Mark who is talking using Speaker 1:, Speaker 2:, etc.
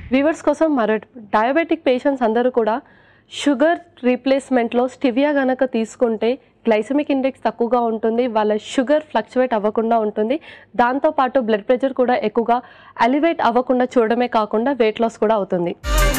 Speaker 1: Viewers కోసం diabetic patients అందరూ కూడా షుగర్ రీప్లేస్మెంట్లో స్టివియా గనక తీసుకుంటే గ్లైసెమిక్ ఇండెక్స్ తక్కువగా ఉంటుంది, వాళ్ళ షుగర్ ఫ్లక్చువేట్ అవ్వకుండా ఉంటుంది, దాంతోపాటు బ్లడ్ ప్రెషర్ కూడా ఎక్కువగా ఎలివేట్ అవ్వకుండా చూడడమే కాకుండా వెయిట్ లాస్ కూడా అవుతుంది.